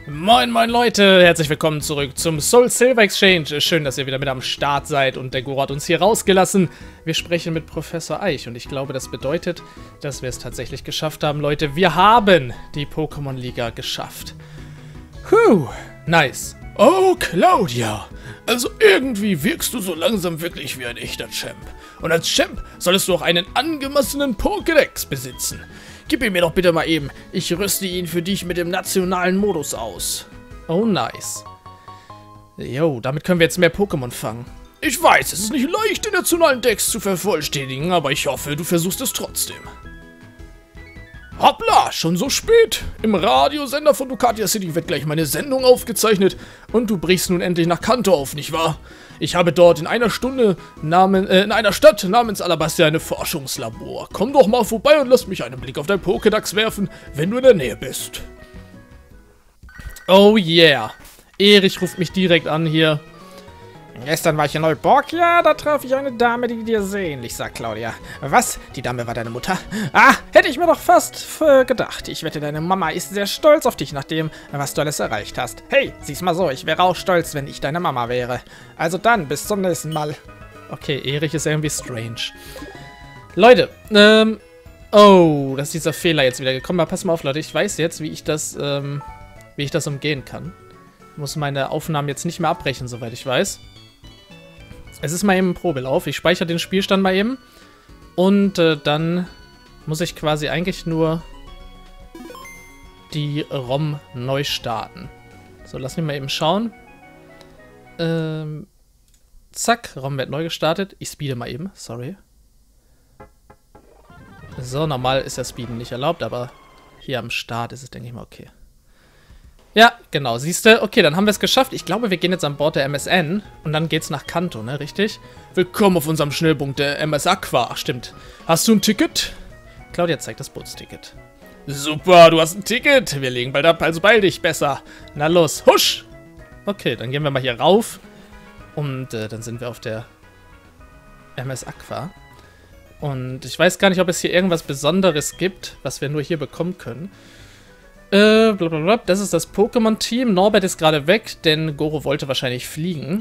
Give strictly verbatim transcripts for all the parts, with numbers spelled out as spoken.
Moin moin Leute, herzlich willkommen zurück zum Soul Silver Exchange. Schön, dass ihr wieder mit am Start seid und der Goro hat uns hier rausgelassen. Wir sprechen mit Professor Eich und ich glaube, das bedeutet, dass wir es tatsächlich geschafft haben, Leute. Wir haben die Pokémon-Liga geschafft. Puh, nice. Oh, Claudia, also irgendwie wirkst du so langsam wirklich wie ein echter Champ. Und als Champ solltest du auch einen angemessenen Pokédex besitzen. Gib ihn mir doch bitte mal eben. Ich rüste ihn für dich mit dem nationalen Modus aus. Oh, nice. Jo, damit können wir jetzt mehr Pokémon fangen. Ich weiß, es ist nicht leicht, den nationalen Dex zu vervollständigen, aber ich hoffe, du versuchst es trotzdem. Hoppla, schon so spät. Im Radiosender von Ducatia City wird gleich meine Sendung aufgezeichnet und du brichst nun endlich nach Kanto auf, nicht wahr? Ich habe dort in einer Stunde namen, äh, in einer Stadt namens Alabastia eine Forschungslabor. Komm doch mal vorbei und lass mich einen Blick auf dein Pokédex werfen, wenn du in der Nähe bist. Oh yeah. Erich ruft mich direkt an hier. Gestern war ich in Neuborgia, da traf ich eine Dame, die dir sehr ähnlich sah, Claudia. Was? Die Dame war deine Mutter? Ah, hätte ich mir doch fast äh, gedacht. Ich wette, deine Mama ist sehr stolz auf dich, nach dem, was du alles erreicht hast. Hey, sieh's mal so, ich wäre auch stolz, wenn ich deine Mama wäre. Also dann, bis zum nächsten Mal. Okay, Erich ist irgendwie strange. Leute, ähm... Oh, das ist dieser Fehler jetzt wieder gekommen. Aber pass mal auf, Leute, ich weiß jetzt, wie ich das, ähm... wie ich das umgehen kann. Ich muss meine Aufnahmen jetzt nicht mehr abbrechen, soweit ich weiß. Es ist mal eben ein Probelauf. Ich speichere den Spielstand mal eben. Und äh, dann muss ich quasi eigentlich nur die ROM neu starten. So, lass mich mal eben schauen. Ähm, zack, ROM wird neu gestartet. Ich speede mal eben, sorry. So, normal ist ja Speeden nicht erlaubt, aber hier am Start ist es, denke ich mal, okay. Ja, genau, siehst du? Okay, dann haben wir es geschafft. Ich glaube, wir gehen jetzt an Bord der M S N und dann geht's nach Kanto, ne? Richtig? Willkommen auf unserem Schnellpunkt der M S Aqua. Ach, stimmt. Hast du ein Ticket? Claudia zeigt das Bootsticket. Super, du hast ein Ticket. Wir legen bald ab, also beeil dich besser. Na los, husch! Okay, dann gehen wir mal hier rauf. Und äh, dann sind wir auf der M S Aqua. Und ich weiß gar nicht, ob es hier irgendwas Besonderes gibt, was wir nur hier bekommen können. Äh, blablabla. Das ist das Pokémon-Team. Norbert ist gerade weg, denn Goro wollte wahrscheinlich fliegen.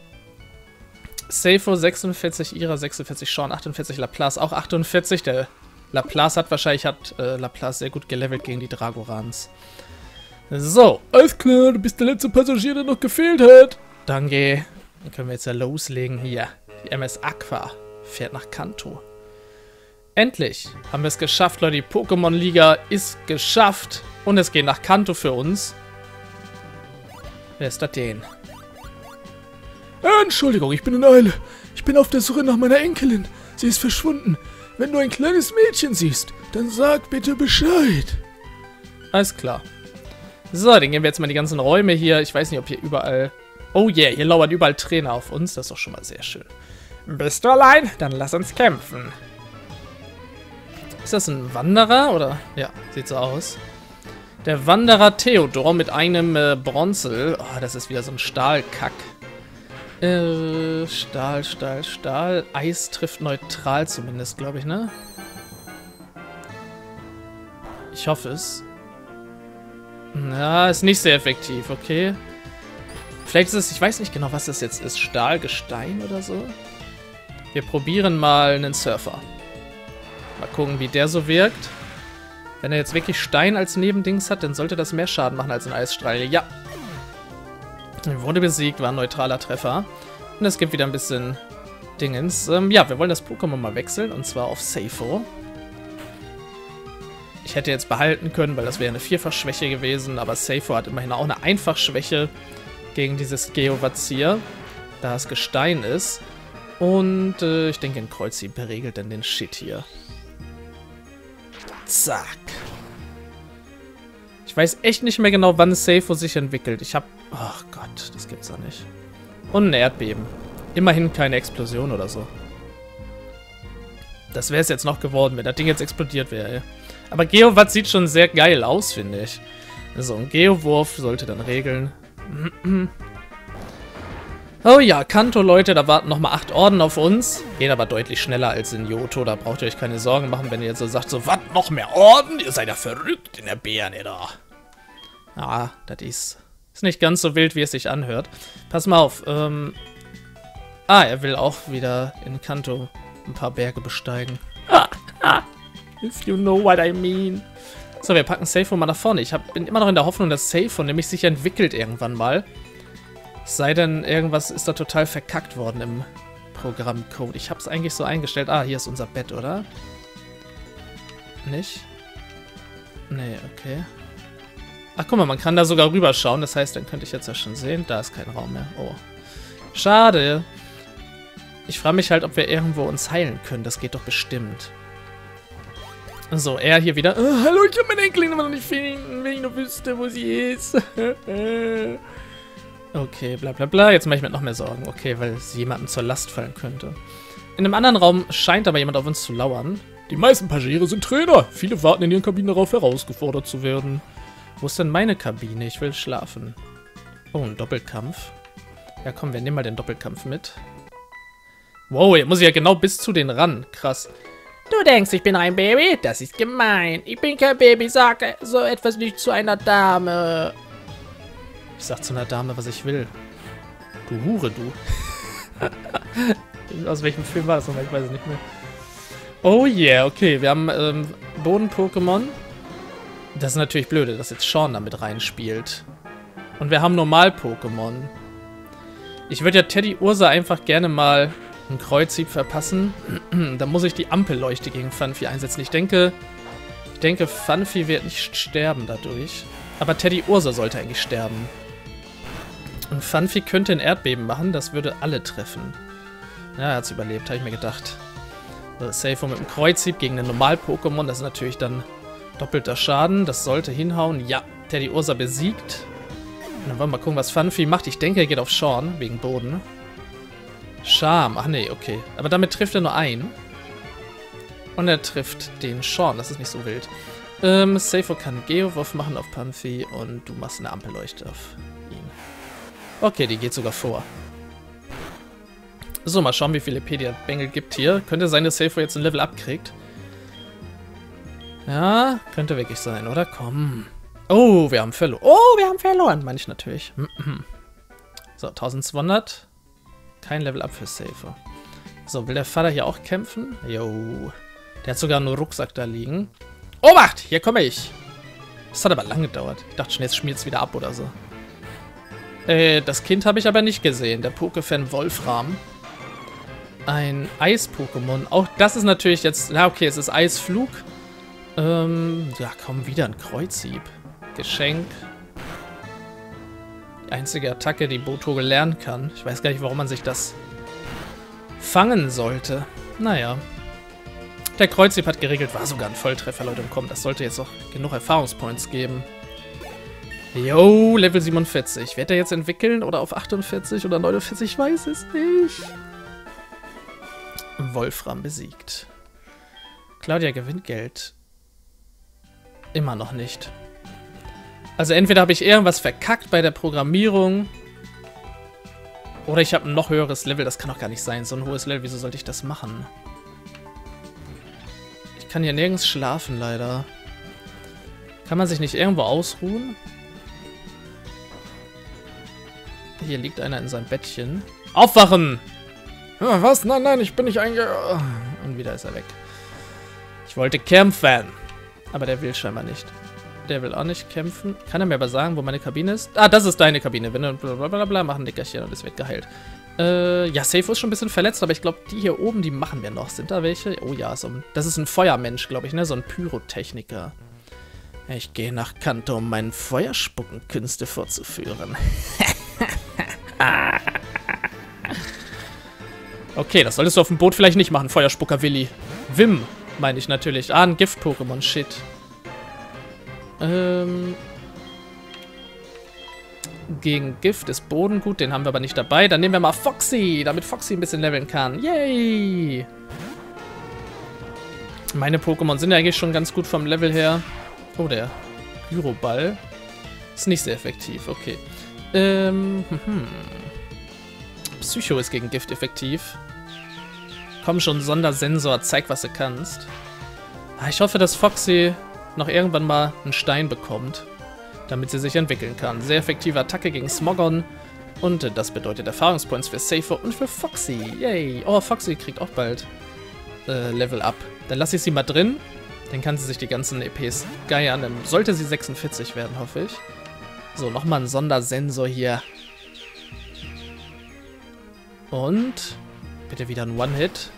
Seifo sechsundvierzig, Ira sechsundvierzig, Sean achtundvierzig, Laplace auch achtundvierzig. Der Laplace hat wahrscheinlich hat äh, Laplace sehr gut gelevelt gegen die Dragorans. So. Alles klar, du bist der letzte Passagier, der noch gefehlt hat. Danke. Dann können wir jetzt ja loslegen hier. Die M S Aqua fährt nach Kanto. Endlich haben wir es geschafft, Leute. Die Pokémon-Liga ist geschafft. Und es geht nach Kanto für uns. Wer ist das denn? Äh, Entschuldigung, ich bin in Eile. Ich bin auf der Suche nach meiner Enkelin. Sie ist verschwunden. Wenn du ein kleines Mädchen siehst, dann sag bitte Bescheid. Alles klar. So, dann gehen wir jetzt mal in die ganzen Räume hier. Ich weiß nicht, ob hier überall... Oh yeah, hier lauern überall Trainer auf uns. Das ist doch schon mal sehr schön. Bist du allein? Dann lass uns kämpfen. Ist das ein Wanderer, oder? Ja, sieht so aus. Der Wanderer Theodor mit einem äh, Bronzel. Oh, das ist wieder so ein Stahlkack. Äh, Stahl, Stahl, Stahl. Eis trifft neutral zumindest, glaube ich, ne? Ich hoffe es. Ja, ist nicht sehr effektiv, okay. Vielleicht ist es, ich weiß nicht genau, was das jetzt ist. Stahl, Gestein oder so? Wir probieren mal einen Surfer. Mal gucken, wie der so wirkt. Wenn er jetzt wirklich Stein als Nebendings hat, dann sollte das mehr Schaden machen als ein Eisstrahl. Ja. Er wurde besiegt, war ein neutraler Treffer. Und es gibt wieder ein bisschen Dingens. Ähm, ja, wir wollen das Pokémon mal wechseln, und zwar auf Seifo. Ich hätte jetzt behalten können, weil das wäre eine Vierfachschwäche gewesen, aber Seifo hat immerhin auch eine Einfachschwäche gegen dieses Geovazir, da es Gestein ist. Und äh, ich denke, ein Kreuzi beregelt dann den Shit hier. Zack. Ich weiß echt nicht mehr genau, wann Seifo sich entwickelt. Ich hab... Ach Gott, das gibt's doch nicht. Und ein Erdbeben. Immerhin keine Explosion oder so. Das wäre es jetzt noch geworden, wenn das Ding jetzt explodiert wäre. Aber Geowatz sieht schon sehr geil aus, finde ich. So, ein Geowurf sollte dann regeln. Oh ja, Kanto, Leute, da warten nochmal acht Orden auf uns. Geht aber deutlich schneller als in Johto. Da braucht ihr euch keine Sorgen machen, wenn ihr jetzt so sagt, so, was, noch mehr Orden? Ihr seid ja verrückt in der Beerne da. Ah, das ist, ist nicht ganz so wild, wie es sich anhört. Pass mal auf. Ähm, ah, er will auch wieder in Kanto ein paar Berge besteigen. Ah, ah, if you know what I mean. So, wir packen Safe mal nach vorne. Ich hab, bin immer noch in der Hoffnung, dass Safe nämlich sich entwickelt irgendwann mal. Es sei denn, irgendwas ist da total verkackt worden im Programmcode. Ich habe es eigentlich so eingestellt. Ah, hier ist unser Bett, oder? Nicht? Nee, okay. Ach, guck mal, man kann da sogar rüberschauen. Das heißt, dann könnte ich jetzt ja schon sehen. Da ist kein Raum mehr. Oh. Schade. Ich frage mich halt, ob wir irgendwo uns heilen können. Das geht doch bestimmt. So, er hier wieder. Oh, hallo, ich kann meine Enkelin immer noch nicht finden, wenn ich noch wüsste, wo sie ist. Okay, bla bla bla. Jetzt mache ich mir noch mehr Sorgen. Okay, weil sie jemandem zur Last fallen könnte. In einem anderen Raum scheint aber jemand auf uns zu lauern. Die meisten Passagiere sind Trainer. Viele warten in ihren Kabinen darauf, herausgefordert zu werden. Wo ist denn meine Kabine? Ich will schlafen. Oh, ein Doppelkampf. Ja, komm, wir nehmen mal den Doppelkampf mit. Wow, jetzt muss ich ja genau bis zu den ran. Krass. Du denkst, ich bin ein Baby? Das ist gemein. Ich bin kein Baby, sag so etwas nicht zu einer Dame. Ich sag zu einer Dame, was ich will. Du Hure, du. Aus welchem Film war das nochmal? Ich weiß es nicht mehr. Oh yeah, okay. Wir haben ähm, Boden-Pokémon. Das ist natürlich blöde, dass jetzt Sean da mit reinspielt. Und wir haben Normal-Pokémon. Ich würde ja Teddy Ursa einfach gerne mal einen Kreuzhieb verpassen. Da muss ich die Ampelleuchte gegen Phanpy einsetzen. Ich denke, ich denke, Phanpy wird nicht sterben dadurch. Aber Teddy Ursa sollte eigentlich sterben. Und Phanpy könnte ein Erdbeben machen, das würde alle treffen. Ja, er hat's überlebt, habe ich mir gedacht. So, Safe mit dem Kreuzhieb gegen einen Normal-Pokémon, das ist natürlich dann doppelter Schaden. Das sollte hinhauen. Ja, Teddy Ursa besiegt. Und dann wollen wir mal gucken, was Phanpy macht. Ich denke, er geht auf Sean, wegen Boden. Charme. Ach nee, okay. Aber damit trifft er nur einen. Und er trifft den Sean. Das ist nicht so wild. Ähm, Safe kann Geowurf machen auf Phanpy und du machst eine Ampelleuchte auf ihn. Okay, die geht sogar vor. So, mal schauen, wie viele Pediabengel gibt hier. Könnte sein, dass Safe jetzt ein Level Up kriegt. Ja, könnte wirklich sein, oder? Komm. Oh, wir haben verloren. Oh, wir haben verloren, meine ich natürlich. So, eintausendzweihundert. Kein Level Up für Safe. So, will der Vater hier auch kämpfen? Jo. Der hat sogar einen Rucksack da liegen. Obacht! Hier komme ich! Das hat aber lange gedauert. Ich dachte schon, jetzt schmiert es wieder ab oder so. Äh, das Kind habe ich aber nicht gesehen. Der Pokéfan Wolfram. Ein Eis-Pokémon. Auch das ist natürlich jetzt... Na, okay, es ist Eisflug. Ähm, ja, komm, wieder ein Kreuzhieb. Geschenk. Die einzige Attacke, die Botoge lernen kann. Ich weiß gar nicht, warum man sich das fangen sollte. Naja. Der Kreuzhieb hat geregelt, war sogar ein Volltreffer, Leute. Komm, das sollte jetzt auch genug Erfahrungspoints geben. Yo, Level siebenundvierzig. Wird er jetzt entwickeln oder auf achtundvierzig oder neunundvierzig? Ich weiß es nicht. Wolfram besiegt. Claudia gewinnt Geld. Immer noch nicht. Also entweder habe ich irgendwas verkackt bei der Programmierung oder ich habe ein noch höheres Level. Das kann doch gar nicht sein. So ein hohes Level, wieso sollte ich das machen? Ich kann hier nirgends schlafen, leider. Kann man sich nicht irgendwo ausruhen? Hier liegt einer in seinem Bettchen. Aufwachen! Ja, was? Nein, nein, ich bin nicht einge... Und wieder ist er weg. Ich wollte kämpfen. Aber der will scheinbar nicht. Der will auch nicht kämpfen. Kann er mir aber sagen, wo meine Kabine ist? Ah, das ist deine Kabine. Wenn du blablabla, mach ein Nickerchen und es wird geheilt. Äh, ja, Safe ist schon ein bisschen verletzt, aber ich glaube, die hier oben, die machen wir noch. Sind da welche? Oh ja, so ein, das ist ein Feuermensch, glaube ich, ne? So ein Pyrotechniker. Ich gehe nach Kanto, um meinen Feuerspuckenkünste vorzuführen. Okay, das solltest du auf dem Boot vielleicht nicht machen, Feuerspucker Willi. Wim, meine ich natürlich. Ah, ein Gift-Pokémon, shit. Ähm... Gegen Gift ist Boden gut, den haben wir aber nicht dabei. Dann nehmen wir mal Foxy, damit Foxy ein bisschen leveln kann. Yay! Meine Pokémon sind ja eigentlich schon ganz gut vom Level her. Oh, der Gyroball. Ist nicht sehr effektiv, okay. Ähm, hm. Psycho ist gegen Gift effektiv. Komm schon, Sondersensor, zeig, was du kannst. Ah, ich hoffe, dass Foxy noch irgendwann mal einen Stein bekommt. damit sie sich entwickeln kann. Sehr effektive Attacke gegen Smogon. Und das bedeutet Erfahrungspoints für Safer und für Foxy. Yay. Oh, Foxy kriegt auch bald äh, Level Up. Dann lasse ich sie mal drin. Dann kann sie sich die ganzen E Ps geiern. Dann sollte sie sechsundvierzig werden, hoffe ich. So, nochmal ein Sondersensor hier. Und bitte wieder ein One-Hit.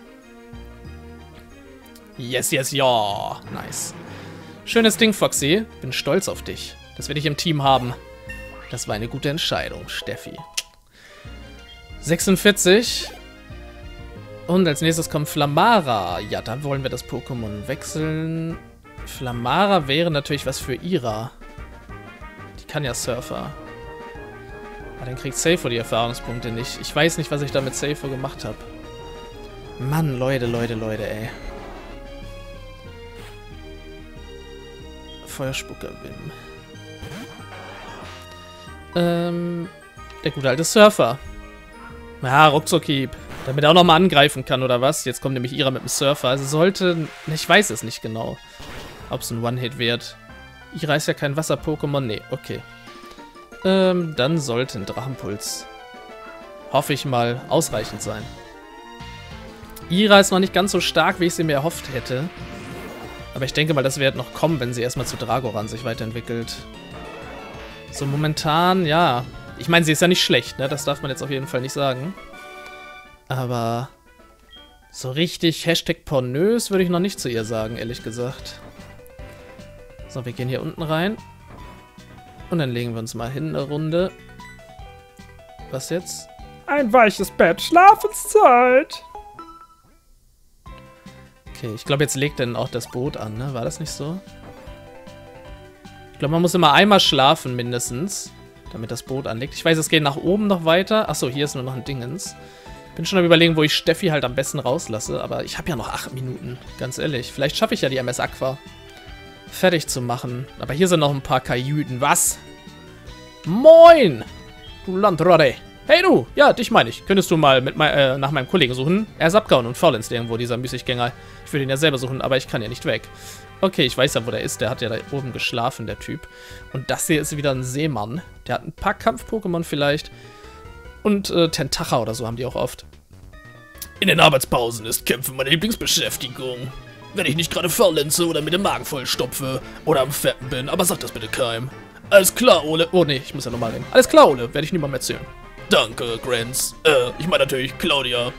Yes, yes, ja. Nice. Schönes Ding, Foxy. Bin stolz auf dich. Das werde ich im Team haben. Das war eine gute Entscheidung, Steffi. sechsundvierzig. Und als nächstes kommt Flamara. Ja, da wollen wir das Pokémon wechseln. Flamara wäre natürlich was für Ira. Die kann ja Surfer. Aber dann kriegt Safer die Erfahrungspunkte nicht. Ich weiß nicht, was ich da mit Safer gemacht habe. Mann, Leute, Leute, Leute, ey. Feuerspucker Wim. Ähm, der gute alte Surfer. Ja, Ruckzuckhieb. Damit er auch nochmal angreifen kann, oder was? Jetzt kommt nämlich Ira mit dem Surfer. Also sollte... Ich weiß es nicht genau, ob es ein One-Hit wird. Ira ist ja kein Wasser-Pokémon. Nee, okay. Ähm, dann sollte ein Drachenpuls, hoffe ich mal, ausreichend sein. Ira ist noch nicht ganz so stark, wie ich sie mir erhofft hätte. Aber ich denke mal, das wird noch kommen, wenn sie erstmal zu Dragoran sich weiterentwickelt. So momentan, ja. Ich meine, sie ist ja nicht schlecht, ne? Das darf man jetzt auf jeden Fall nicht sagen. Aber so richtig Hashtag pornös würde ich noch nicht zu ihr sagen, ehrlich gesagt. So, wir gehen hier unten rein. Und dann legen wir uns mal hin eine Runde. Was jetzt? Ein weiches Bett, Schlafenszeit. Okay, ich glaube, jetzt legt dann auch das Boot an, ne? War das nicht so? Ich glaube, man muss immer einmal schlafen, mindestens, damit das Boot anlegt. Ich weiß, es geht nach oben noch weiter. Achso, hier ist nur noch ein Dingens. Bin schon am Überlegen, wo ich Steffi halt am besten rauslasse. Aber ich habe ja noch acht Minuten, ganz ehrlich. Vielleicht schaffe ich ja die M S Aqua fertig zu machen. Aber hier sind noch ein paar Kajüten. Was? Moin! Du Landratte. Hey du! Ja, dich meine ich. Könntest du mal mit mein, äh, nach meinem Kollegen suchen? Er ist abgehauen und faulenzt irgendwo, dieser Müßiggänger. Ich würde ihn ja selber suchen, aber ich kann ja nicht weg. Okay, ich weiß ja, wo der ist. Der hat ja da oben geschlafen, der Typ. Und das hier ist wieder ein Seemann. Der hat ein paar Kampf-Pokémon vielleicht. Und äh, Tentacha oder so haben die auch oft. In den Arbeitspausen ist Kämpfen meine Lieblingsbeschäftigung. Wenn ich nicht gerade faulenze oder mir den Magen vollstopfe oder am Fetten bin, aber sag das bitte keinem. Alles klar, Ole. Oh nee, ich muss ja nochmal reden. Alles klar, Ole. Werde ich niemandem erzählen. Danke, Grants. Äh, ich meine natürlich Claudia.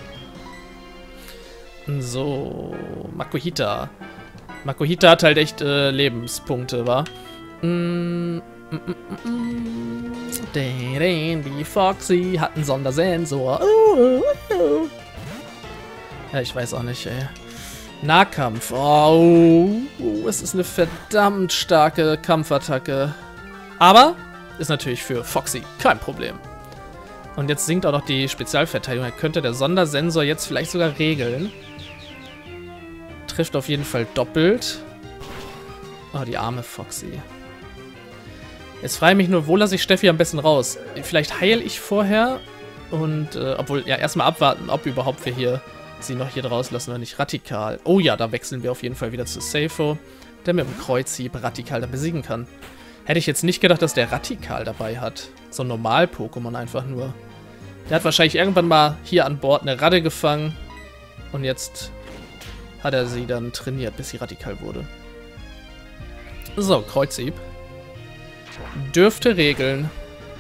So, Makuhita. Makuhita hat halt echt äh, Lebenspunkte, wa? Mm, mm, mm, mm. Die Foxy hat einen Sondersensor. Uh, uh, uh. Ja, ich weiß auch nicht, ey. Nahkampf. Oh, uh, es ist eine verdammt starke Kampfattacke. Aber ist natürlich für Foxy kein Problem. Und jetzt sinkt auch noch die Spezialverteidigung. Da könnte der Sondersensor jetzt vielleicht sogar regeln. Trifft auf jeden Fall doppelt. Oh, die arme Foxy. Jetzt frage ich mich nur, wo lasse ich Steffi am besten raus? Vielleicht heile ich vorher. Und, äh, obwohl, ja, erstmal abwarten, ob überhaupt wir hier sie noch hier draus lassen oder nicht. Radikal. Oh ja, da wechseln wir auf jeden Fall wieder zu Safer, der mit dem Kreuzhieb Radikal da besiegen kann. Hätte ich jetzt nicht gedacht, dass der Radikal dabei hat. So ein Normal-Pokémon einfach nur. Der hat wahrscheinlich irgendwann mal hier an Bord eine Ratte gefangen. Und jetzt hat er sie dann trainiert, bis sie radikal wurde. So, Kreuzhieb. Dürfte regeln.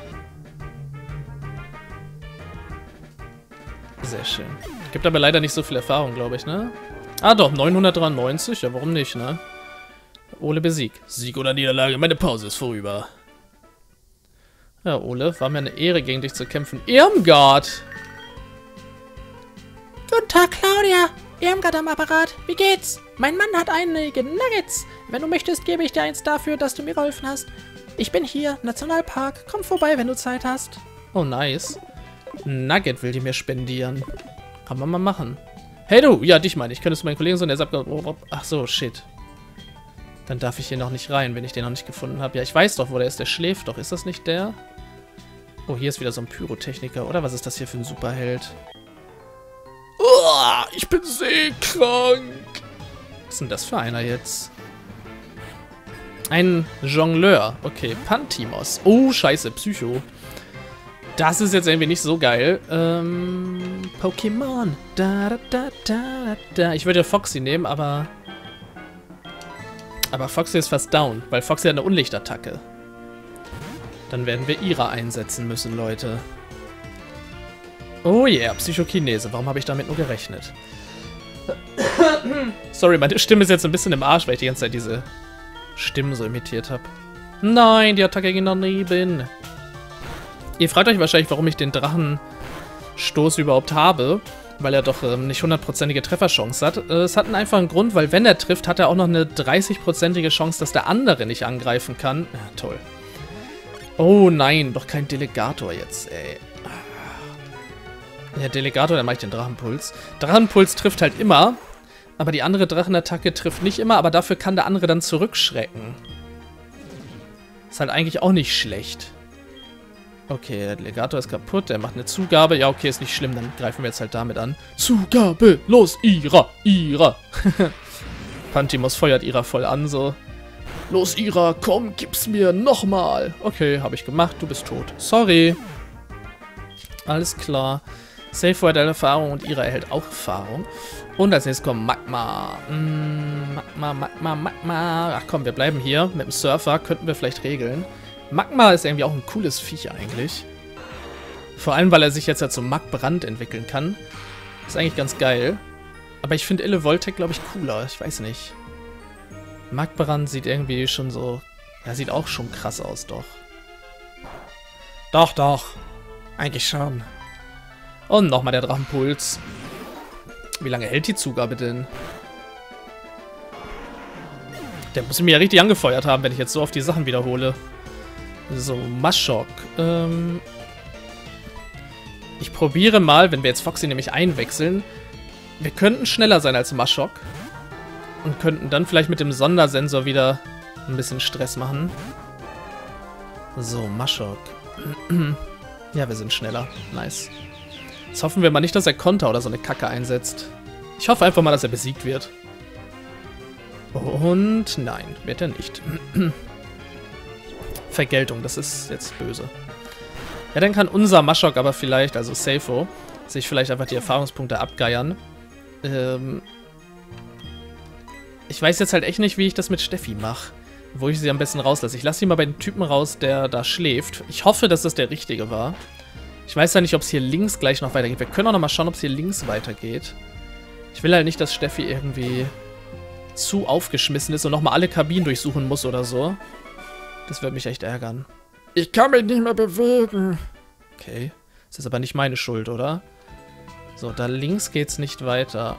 Sehr schön. Gibt aber leider nicht so viel Erfahrung, glaube ich, ne? Ah doch, neunhundertdreiundneunzig. Ja, warum nicht, ne? Ole besiegt. Sieg oder Niederlage, meine Pause ist vorüber. Ja, Ole, war mir eine Ehre, gegen dich zu kämpfen. Irmgard! Guten Tag, Claudia. Irmgard am Apparat. Wie geht's? Mein Mann hat einige Nuggets. Wenn du möchtest, gebe ich dir eins dafür, dass du mir geholfen hast. Ich bin hier, Nationalpark. Komm vorbei, wenn du Zeit hast. Oh, nice. Nugget will die mir spendieren. Kann man mal machen. Hey du, ja, dich meine ich. Könntest du meinen Kollegen so, der sagt, ach so, shit. Dann darf ich hier noch nicht rein, wenn ich den noch nicht gefunden habe. Ja, ich weiß doch, wo der ist. Der schläft doch. Ist das nicht der? Oh, hier ist wieder so ein Pyrotechniker. Oder was ist das hier für ein Superheld? Oh, ich bin seekrank. Was ist denn das für einer jetzt? Ein Jongleur. Okay, Pantimos. Oh, scheiße, Psycho. Das ist jetzt irgendwie nicht so geil. Ähm, Pokémon. Da, da, da, da, da. Ich würde ja Foxy nehmen, aber... Aber Foxy ist fast down, weil Foxy hat eine Unlichtattacke. Dann werden wir Ira einsetzen müssen, Leute. Oh yeah, Psychokinese. Warum habe ich damit nur gerechnet? Sorry, meine Stimme ist jetzt ein bisschen im Arsch, weil ich die ganze Zeit diese Stimmen so imitiert habe. Nein, die Attacke ging daneben. Ihr fragt euch wahrscheinlich, warum ich den Drachenstoß überhaupt habe, weil er doch ähm, nicht hundertprozentige Trefferchance hat. Äh, es hat einen einfachen Grund, weil wenn er trifft, hat er auch noch eine dreißigprozentige Chance, dass der andere nicht angreifen kann. Ja, toll. Oh nein, doch kein Delegator jetzt, ey. Der Delegator, dann mache ich den Drachenpuls. Drachenpuls trifft halt immer, aber die andere Drachenattacke trifft nicht immer, aber dafür kann der andere dann zurückschrecken. Ist halt eigentlich auch nicht schlecht. Okay, der Delegator ist kaputt, der macht eine Zugabe. Ja, okay, ist nicht schlimm, dann greifen wir jetzt halt damit an. Zugabe, los, Ira, Ira. Pantimos feuert Ira voll an, so. Los, Ira, komm, gib's mir nochmal. Okay, habe ich gemacht, du bist tot. Sorry. Alles klar. Safe hat Erfahrung und Ira erhält auch Erfahrung. Und als nächstes kommt Magma. Mm, Magma, Magma, Magma. Ach komm, wir bleiben hier. Mit dem Surfer könnten wir vielleicht regeln. Magma ist irgendwie auch ein cooles Viech eigentlich. Vor allem, weil er sich jetzt ja zum Magbrand entwickeln kann. Ist eigentlich ganz geil. Aber ich finde Elevoltec, glaube ich, cooler. Ich weiß nicht. Magbrand sieht irgendwie schon so... Ja, sieht auch schon krass aus, doch. Doch, doch. Eigentlich schon. Und nochmal der Drachenpuls. Wie lange hält die Zugabe denn? Der muss mich ja richtig angefeuert haben, wenn ich jetzt so oft die Sachen wiederhole. So, Maschok. Ähm ich probiere mal, wenn wir jetzt Foxy nämlich einwechseln. Wir könnten schneller sein als Maschok. Und könnten dann vielleicht mit dem Sondersensor wieder ein bisschen Stress machen. So, Maschok. Ja, wir sind schneller. Nice. Jetzt hoffen wir mal nicht, dass er Konter oder so eine Kacke einsetzt. Ich hoffe einfach mal, dass er besiegt wird. Und nein, wird er nicht. Vergeltung, das ist jetzt böse. Ja, dann kann unser Maschok aber vielleicht, also Seifo, sich vielleicht einfach die Erfahrungspunkte abgeiern. Ähm ich weiß jetzt halt echt nicht, wie ich das mit Steffi mache. Wo ich sie am besten rauslasse. Ich lasse sie mal bei dem Typen raus, der da schläft. Ich hoffe, dass das der richtige war. Ich weiß ja nicht, ob es hier links gleich noch weitergeht. Wir können auch noch mal schauen, ob es hier links weitergeht. Ich will halt nicht, dass Steffi irgendwie zu aufgeschmissen ist und nochmal alle Kabinen durchsuchen muss oder so. Das würde mich echt ärgern. Ich kann mich nicht mehr bewegen. Okay. Das ist aber nicht meine Schuld, oder? So, da links geht's nicht weiter.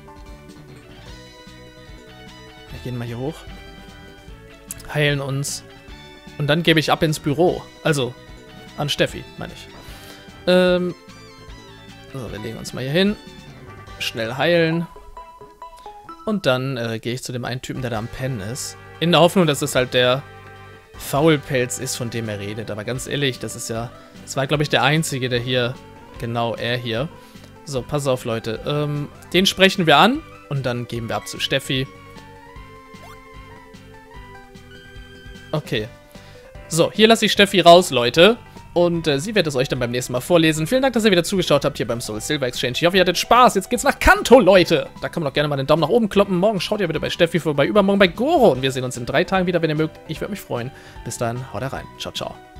Wir gehen mal hier hoch. Heilen uns. Und dann gebe ich ab ins Büro. Also, an Steffi, meine ich. Ähm. So, wir legen uns mal hier hin. Schnell heilen. Und dann äh, gehe ich zu dem einen Typen, der da am Pennen ist. In der Hoffnung, dass es halt der Faulpelz ist, von dem er redet. Aber ganz ehrlich, das ist ja... Das war, glaube ich, der Einzige, der hier... Genau, er hier. So, pass auf, Leute. Ähm, den sprechen wir an. Und dann geben wir ab zu Steffi. Okay. So, hier lasse ich Steffi raus, Leute. Und äh, sie wird es euch dann beim nächsten Mal vorlesen. Vielen Dank, dass ihr wieder zugeschaut habt hier beim Soul Silver Exchange. Ich hoffe, ihr hattet Spaß. Jetzt geht's nach Kanto, Leute. Da kann man doch gerne mal den Daumen nach oben kloppen. Morgen schaut ihr wieder bei Steffi vorbei, übermorgen bei Goro. Und wir sehen uns in drei Tagen wieder, wenn ihr mögt. Ich würde mich freuen. Bis dann, haut rein. Ciao, ciao.